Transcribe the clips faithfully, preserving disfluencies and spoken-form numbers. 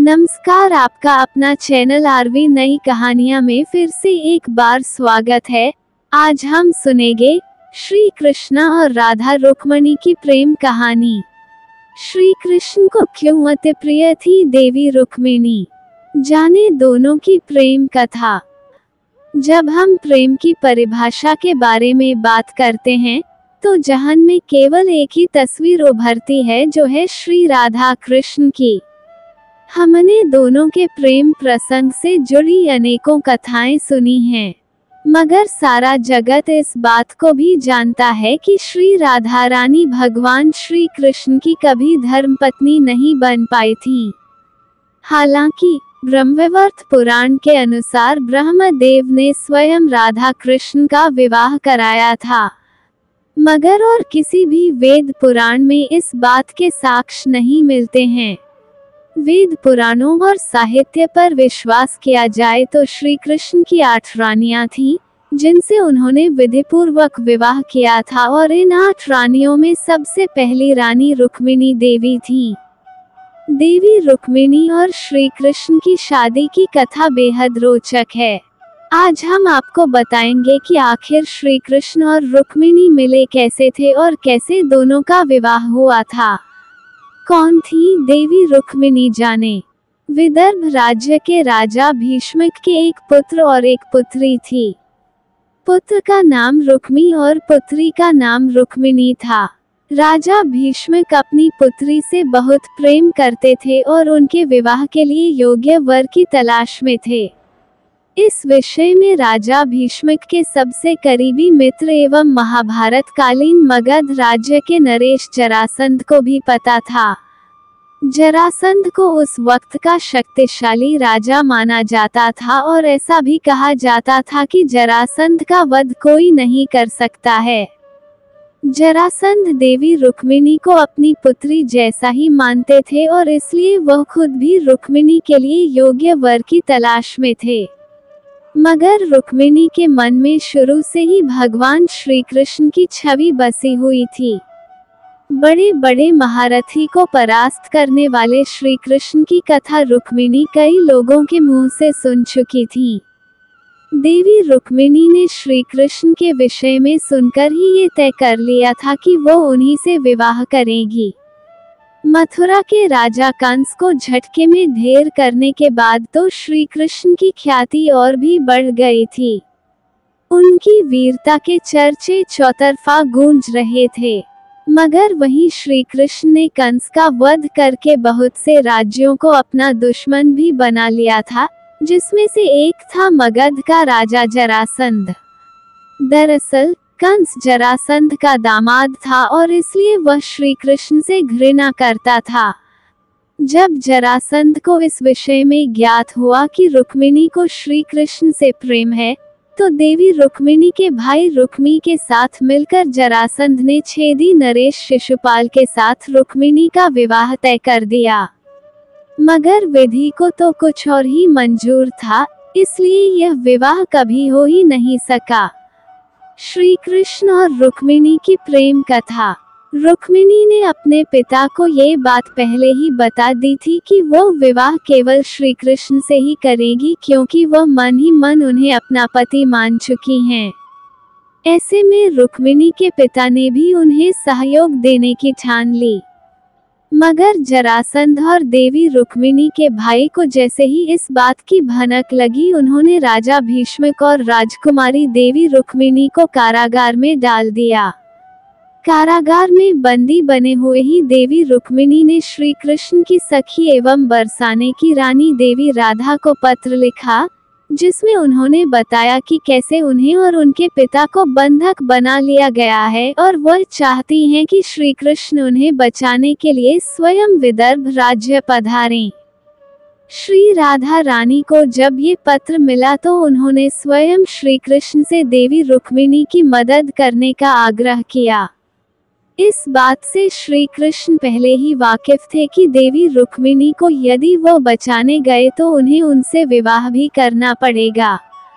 नमस्कार, आपका अपना चैनल आरवी नई कहानियां में फिर से एक बार स्वागत है। आज हम सुनेंगे श्री कृष्ण और राधा रुक्मणी की प्रेम कहानी। श्री कृष्ण को क्यों अति प्रिय थी देवी रुक्मिणी, जाने दोनों की प्रेम कथा। जब हम प्रेम की परिभाषा के बारे में बात करते हैं तो जहन में केवल एक ही तस्वीर उभरती है, जो है श्री राधा कृष्ण की। हमने दोनों के प्रेम प्रसंग से जुड़ी अनेकों कथाएं सुनी हैं, मगर सारा जगत इस बात को भी जानता है कि श्री राधा रानी भगवान श्री कृष्ण की कभी धर्मपत्नी नहीं बन पाई थी। हालांकि ब्रह्मवैवर्त पुराण के अनुसार ब्रह्मदेव ने स्वयं राधा कृष्ण का विवाह कराया था, मगर और किसी भी वेद पुराण में इस बात के साक्ष्य नहीं मिलते हैं। वेद पुराणों और साहित्य पर विश्वास किया जाए तो श्री कृष्ण की आठ रानियां थीं, जिनसे उन्होंने विधिपूर्वक विवाह किया था, और इन आठ रानियों में सबसे पहली रानी रुक्मिणी देवी थी। देवी रुक्मिणी और श्री कृष्ण की शादी की कथा बेहद रोचक है। आज हम आपको बताएंगे कि आखिर श्री कृष्ण और रुक्मिणी मिले कैसे थे और कैसे दोनों का विवाह हुआ था। कौन थी देवी रुक्मिणी, जाने। विदर्भ राज्य के राजा भीष्मक के एक पुत्र और एक पुत्री थी। पुत्र का नाम रुक्मी और पुत्री का नाम रुक्मिणी था। राजा भीष्मक अपनी पुत्री से बहुत प्रेम करते थे और उनके विवाह के लिए योग्य वर की तलाश में थे। इस विषय में राजा भीष्मक के सबसे करीबी मित्र एवं महाभारत कालीन मगध राज्य के नरेश जरासंध को भी पता था। जरासंध को उस वक्त का शक्तिशाली राजा माना जाता था और ऐसा भी कहा जाता था कि जरासंध का वध कोई नहीं कर सकता है। जरासंध देवी रुक्मिणी को अपनी पुत्री जैसा ही मानते थे और इसलिए वह खुद भी रुक्मिणी के लिए योग्य वर की तलाश में थे। मगर रुक्मिणी के मन में शुरू से ही भगवान श्री कृष्ण की छवि बसी हुई थी। बड़े बड़े महारथी को परास्त करने वाले श्री कृष्ण की कथा रुक्मिणी कई लोगों के मुंह से सुन चुकी थी। देवी रुक्मिणी ने श्री कृष्ण के विषय में सुनकर ही ये तय कर लिया था कि वो उन्हीं से विवाह करेगी। मथुरा के राजा कंस को झटके में ढेर करने के बाद तो श्री कृष्ण की ख्याति और भी बढ़ गई थी। उनकी वीरता के चर्चे चौतरफा गूंज रहे थे। मगर वहीं श्री कृष्ण ने कंस का वध करके बहुत से राज्यों को अपना दुश्मन भी बना लिया था, जिसमें से एक था मगध का राजा जरासंध। दरअसल कंस जरासंध का दामाद था और इसलिए वह श्री कृष्ण से घृणा करता था। जब जरासंध को इस विषय में ज्ञात हुआ कि रुक्मिणी को श्री कृष्ण से प्रेम है, तो देवी रुक्मिणी के भाई रुक्मी के साथ मिलकर जरासंध ने छेदी नरेश शिशुपाल के साथ रुक्मिणी का विवाह तय कर दिया। मगर विधि को तो कुछ और ही मंजूर था, इसलिए यह विवाह कभी हो ही नहीं सका। श्री कृष्ण और रुक्मिणी की प्रेम कथा। रुक्मिणी ने अपने पिता को ये बात पहले ही बता दी थी कि वो विवाह केवल श्री कृष्ण से ही करेगी, क्योंकि वह मन ही मन उन्हें अपना पति मान चुकी हैं। ऐसे में रुक्मिणी के पिता ने भी उन्हें सहयोग देने की ठान ली। मगर जरासंध और देवी रुक्मिणी के भाई को जैसे ही इस बात की भनक लगी, उन्होंने राजा भीष्मक और राजकुमारी देवी रुक्मिणी को कारागार में डाल दिया। कारागार में बंदी बने हुए ही देवी रुक्मिणी ने श्री कृष्ण की सखी एवं बरसाने की रानी देवी राधा को पत्र लिखा, जिसमें उन्होंने बताया कि कैसे उन्हें और उनके पिता को बंधक बना लिया गया है और वह चाहती हैं कि श्री कृष्ण उन्हें बचाने के लिए स्वयं विदर्भ राज्य पधारें। श्री राधा रानी को जब ये पत्र मिला तो उन्होंने स्वयं श्री कृष्ण से देवी रुक्मिणी की मदद करने का आग्रह किया। इस बात से श्री कृष्ण पहले ही वाकिफ थे कि देवी रुक्मिणी को यदि वो बचाने गए तो उन्हें उनसे विवाह भी करना पड़ेगा।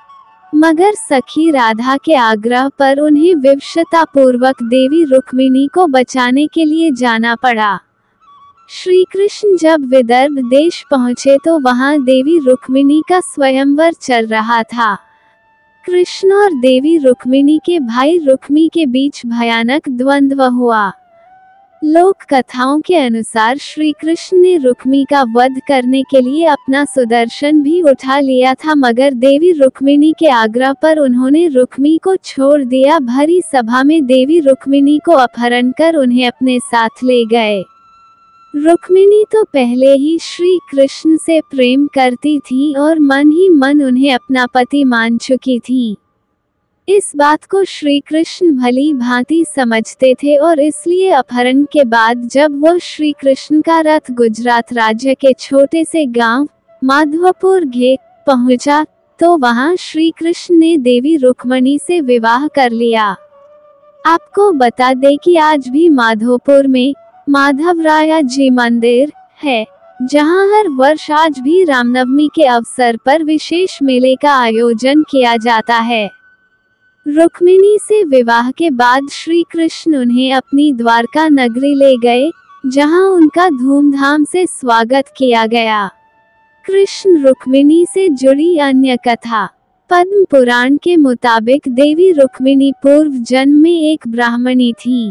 मगर सखी राधा के आग्रह पर उन्हें विवशता पूर्वक देवी रुक्मिणी को बचाने के लिए जाना पड़ा। श्री कृष्ण जब विदर्भ देश पहुँचे तो वहाँ देवी रुक्मिणी का स्वयंवर चल रहा था। कृष्ण और देवी रुक्मिणी के भाई रुक्मी के बीच भयानक द्वंद्व हुआ। लोक कथाओं के अनुसार श्री कृष्ण ने रुक्मी का वध करने के लिए अपना सुदर्शन भी उठा लिया था, मगर देवी रुक्मिणी के आग्रह पर उन्होंने रुक्मी को छोड़ दिया। भरी सभा में देवी रुक्मिणी को अपहरण कर उन्हें अपने साथ ले गए। रुक्मिणी तो पहले ही श्री कृष्ण से प्रेम करती थी और मन ही मन उन्हें अपना पति मान चुकी थी। इस बात को श्री कृष्ण भली भांति समझते थे और इसलिए अपहरण के बाद जब वह श्री कृष्ण का रथ गुजरात राज्य के छोटे से गांव माधवपुर घे पहुंचा तो वहां श्री कृष्ण ने देवी रुक्मिणी से विवाह कर लिया। आपको बता दें कि आज भी माधवपुर में माधवराया जी मंदिर है, जहां हर वर्ष आज भी रामनवमी के अवसर पर विशेष मेले का आयोजन किया जाता है। रुक्मिणी से विवाह के बाद श्री कृष्ण उन्हें अपनी द्वारका नगरी ले गए, जहां उनका धूमधाम से स्वागत किया गया। कृष्ण रुक्मिणी से जुड़ी अन्य कथा। पद्म पुराण के मुताबिक देवी रुक्मिणी पूर्व जन्म में एक ब्राह्मणी थी।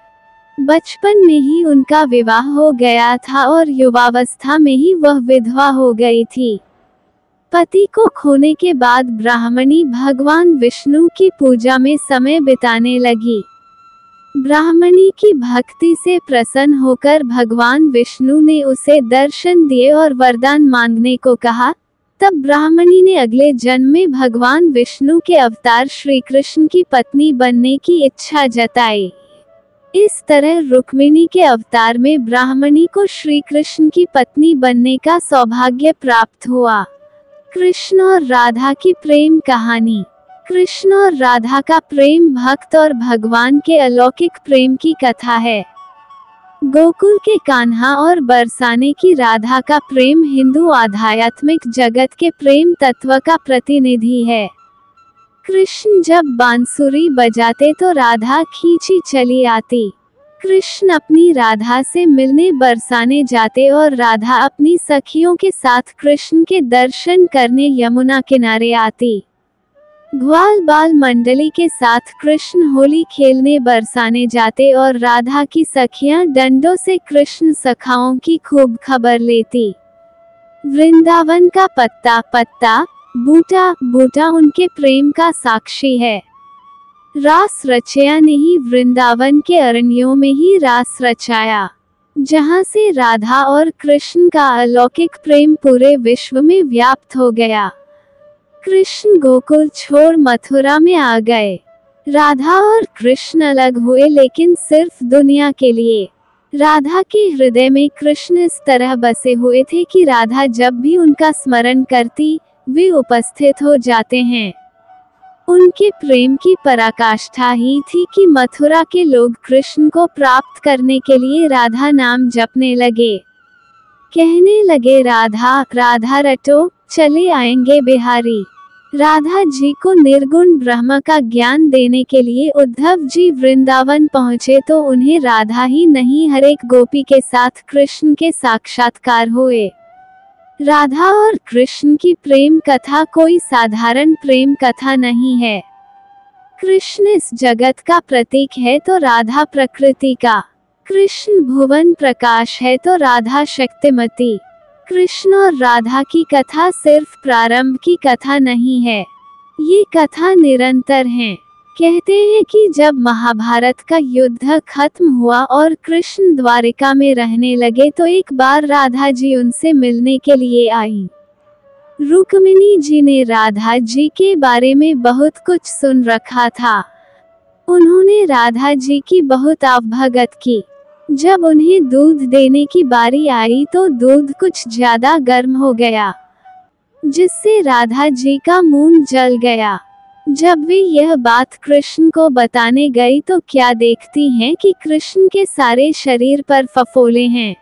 बचपन में ही उनका विवाह हो गया था और युवावस्था में ही वह विधवा हो गई थी। पति को खोने के बाद ब्राह्मणी भगवान विष्णु की पूजा में समय बिताने लगी। ब्राह्मणी की भक्ति से प्रसन्न होकर भगवान विष्णु ने उसे दर्शन दिए और वरदान मांगने को कहा। तब ब्राह्मणी ने अगले जन्म में भगवान विष्णु के अवतार श्री कृष्ण की पत्नी बनने की इच्छा जताई। इस तरह रुक्मिणी के अवतार में ब्राह्मणी को श्री कृष्ण की पत्नी बनने का सौभाग्य प्राप्त हुआ। कृष्ण और राधा की प्रेम कहानी। कृष्ण और राधा का प्रेम भक्त और भगवान के अलौकिक प्रेम की कथा है। गोकुल के कान्हा और बरसाने की राधा का प्रेम हिंदू आध्यात्मिक जगत के प्रेम तत्व का प्रतिनिधि है। कृष्ण जब बांसुरी बजाते तो राधा खींची चली आती। कृष्ण अपनी राधा से मिलने बरसाने जाते और राधा अपनी सखियों के साथ कृष्ण के दर्शन करने यमुना किनारे आती। ग्वाल बाल मंडली के साथ कृष्ण होली खेलने बरसाने जाते और राधा की सखियां डंडों से कृष्ण सखाओं की खूब खबर लेती। वृंदावन का पत्ता पत्ता बूटा बूटा उनके प्रेम का साक्षी है। रास रचया ने ही वृंदावन के अरण्यों में ही रास रचाया, जहां से राधा और कृष्ण का अलौकिक प्रेम पूरे विश्व में व्याप्त हो गया। कृष्ण गोकुल छोड़ मथुरा में आ गए। राधा और कृष्ण अलग हुए, लेकिन सिर्फ दुनिया के लिए। राधा के हृदय में कृष्ण इस तरह बसे हुए थे कि राधा जब भी उनका स्मरण करती वे उपस्थित हो जाते हैं। उनके प्रेम की पराकाष्ठा ही थी कि मथुरा के लोग कृष्ण को प्राप्त करने के लिए राधा नाम जपने लगे। कहने लगे, राधा राधा रटो चले आएंगे बिहारी। राधा जी को निर्गुण ब्रह्म का ज्ञान देने के लिए उद्धव जी वृंदावन पहुँचे तो उन्हें राधा ही नहीं हर एक गोपी के साथ कृष्ण के साक्षात्कार हुए। राधा और कृष्ण की प्रेम कथा कोई साधारण प्रेम कथा नहीं है। कृष्ण इस जगत का प्रतीक है तो राधा प्रकृति का। कृष्ण भुवन प्रकाश है तो राधा शक्तिमती। कृष्ण और राधा की कथा सिर्फ प्रारंभ की कथा नहीं है, ये कथा निरंतर है। कहते हैं कि जब महाभारत का युद्ध खत्म हुआ और कृष्ण द्वारिका में रहने लगे तो एक बार राधा जी उनसे मिलने के लिए आई। रुक्मिणी जी ने राधा जी के बारे में बहुत कुछ सुन रखा था। उन्होंने राधा जी की बहुत आवभगत की। जब उन्हें दूध देने की बारी आई तो दूध कुछ ज्यादा गर्म हो गया, जिससे राधा जी का मुंह जल गया। जब वे यह बात कृष्ण को बताने गई तो क्या देखती हैं कि कृष्ण के सारे शरीर पर फफोले हैं।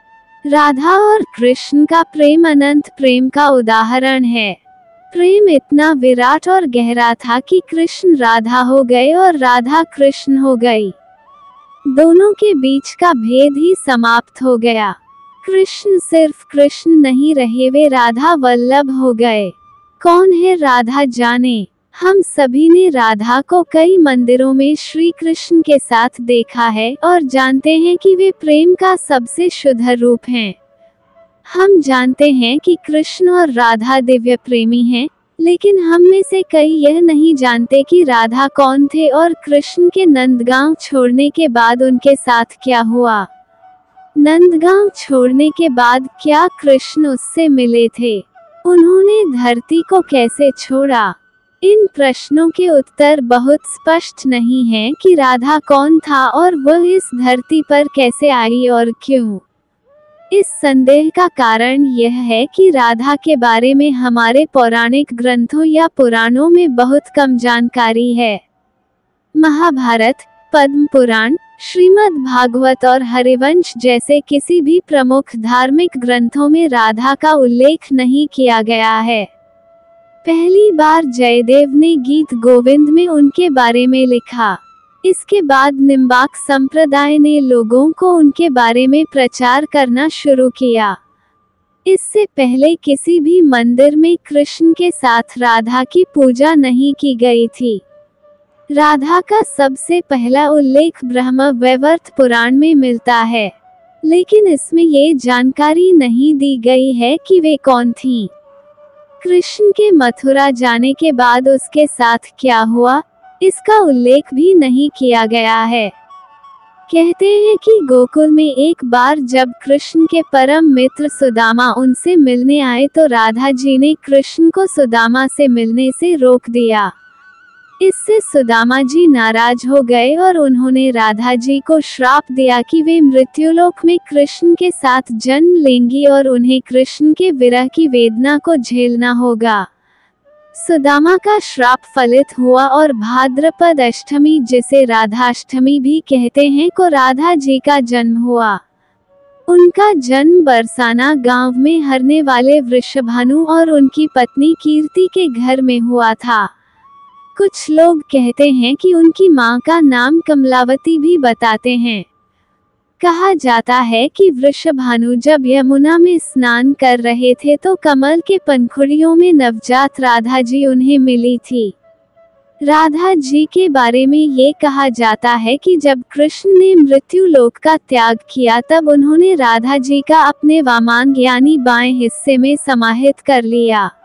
राधा और कृष्ण का प्रेम अनंत प्रेम का उदाहरण है। प्रेम इतना विराट और गहरा था कि कृष्ण राधा हो गए और राधा कृष्ण हो गई। दोनों के बीच का भेद ही समाप्त हो गया। कृष्ण सिर्फ कृष्ण नहीं रहे, वे राधा वल्लभ हो गए। कौन है राधा जाने। हम सभी ने राधा को कई मंदिरों में श्री कृष्ण के साथ देखा है और जानते हैं कि वे प्रेम का सबसे शुद्ध रूप हैं। हम जानते हैं कि कृष्ण और राधा दिव्य प्रेमी हैं, लेकिन हम में से कई यह नहीं जानते कि राधा कौन थे और कृष्ण के नंदगांव छोड़ने के बाद उनके साथ क्या हुआ। नंदगांव छोड़ने के बाद क्या कृष्ण उससे मिले थे? उन्होंने धरती को कैसे छोड़ा? इन प्रश्नों के उत्तर बहुत स्पष्ट नहीं हैं कि राधा कौन था और वह इस धरती पर कैसे आई और क्यों। इस संदेह का कारण यह है कि राधा के बारे में हमारे पौराणिक ग्रंथों या पुराणों में बहुत कम जानकारी है। महाभारत, पद्म पुराण, श्रीमद् भागवत और हरिवंश जैसे किसी भी प्रमुख धार्मिक ग्रंथों में राधा का उल्लेख नहीं किया गया है। पहली बार जयदेव ने गीत गोविंद में उनके बारे में लिखा। इसके बाद निम्बार्क संप्रदाय ने लोगों को उनके बारे में प्रचार करना शुरू किया। इससे पहले किसी भी मंदिर में कृष्ण के साथ राधा की पूजा नहीं की गई थी। राधा का सबसे पहला उल्लेख ब्रह्म वैवर्त पुराण में मिलता है, लेकिन इसमें ये जानकारी नहीं दी गई है कि वे कौन थीं। कृष्ण के मथुरा जाने के बाद उसके साथ क्या हुआ, इसका उल्लेख भी नहीं किया गया है। कहते हैं कि गोकुल में एक बार जब कृष्ण के परम मित्र सुदामा उनसे मिलने आए तो राधा जी ने कृष्ण को सुदामा से मिलने से रोक दिया। इससे सुदामा जी नाराज हो गए और उन्होंने राधा जी को श्राप दिया कि वे मृत्युलोक में कृष्ण के साथ जन्म लेंगी और उन्हें कृष्ण के विरह की वेदना को झेलना होगा। सुदामा का श्राप फलित हुआ और भाद्रपद अष्टमी, जिसे राधाष्टमी भी कहते हैं, को राधा जी का जन्म हुआ। उनका जन्म बरसाना गांव में हरने वाले वृषभानु और उनकी पत्नी कीर्ति के घर में हुआ था। कुछ लोग कहते हैं कि उनकी मां का नाम कमलावती भी बताते हैं। कहा जाता है कि वृषभानु जब यमुना में स्नान कर रहे थे तो कमल के पंखुड़ियों में नवजात राधा जी उन्हें मिली थी। राधा जी के बारे में ये कहा जाता है कि जब कृष्ण ने मृत्यु लोक का त्याग किया तब उन्होंने राधा जी का अपने वामांग यानी बाएं हिस्से में समाहित कर लिया।